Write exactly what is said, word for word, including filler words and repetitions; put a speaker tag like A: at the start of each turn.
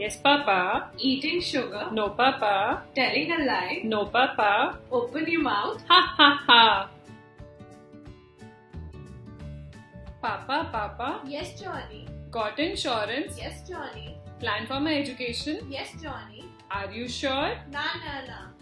A: Yes, Papa.
B: Eating sugar.
A: No, Papa.
B: Telling a lie.
A: No, Papa.
B: Open your mouth.
A: Ha ha ha. Papa, Papa.
B: Yes, Johnny.
A: Got insurance?
B: Yes, Johnny.
A: Plan for my education?
B: Yes, Johnny.
A: Are you sure?
B: Na na na.